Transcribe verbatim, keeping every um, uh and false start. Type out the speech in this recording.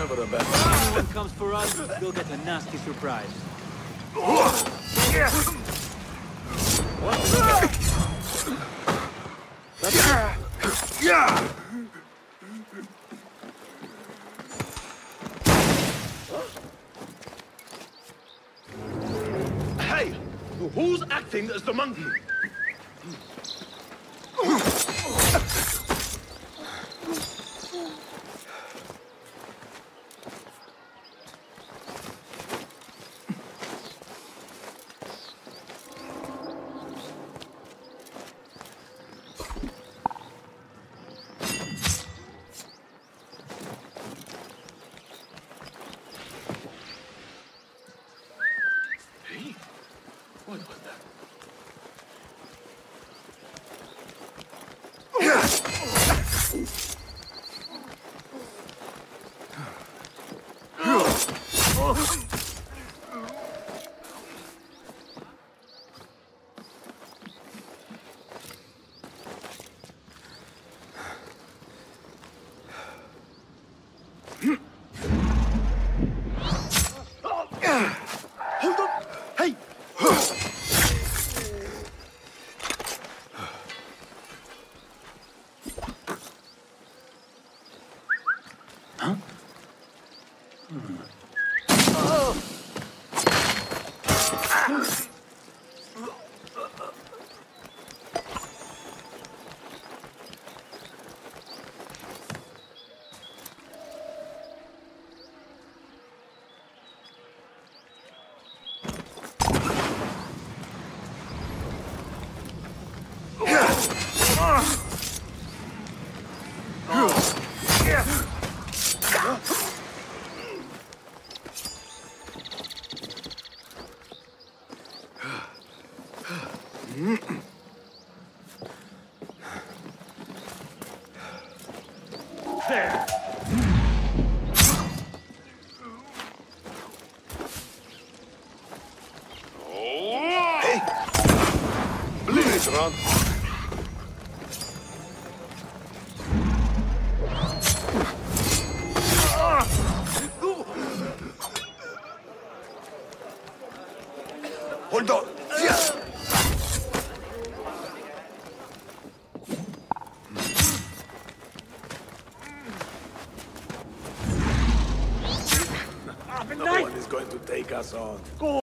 Never a bad If anyone comes for us, they'll get a nasty surprise. Hey! Who's acting as the monkey? Hey, what was that? Hold on! Hey! Huh? Hmm. There! Hey! Please run. Hold on. Yes. No one is going to take us on. Go